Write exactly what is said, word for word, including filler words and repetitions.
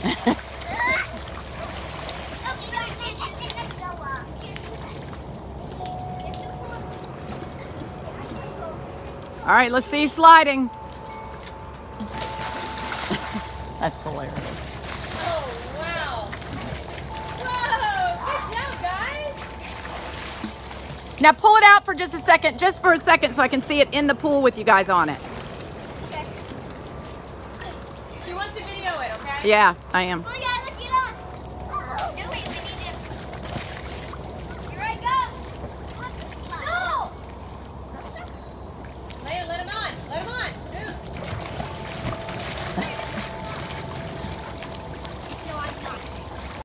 All right, let's see sliding. That's hilarious. Oh, wow. Whoa, good job, guys. Now pull it out for just a second, just for a second, so I can see it in the pool with you guys on it. She wants to video it, okay? Yeah, I am. Oh, yeah.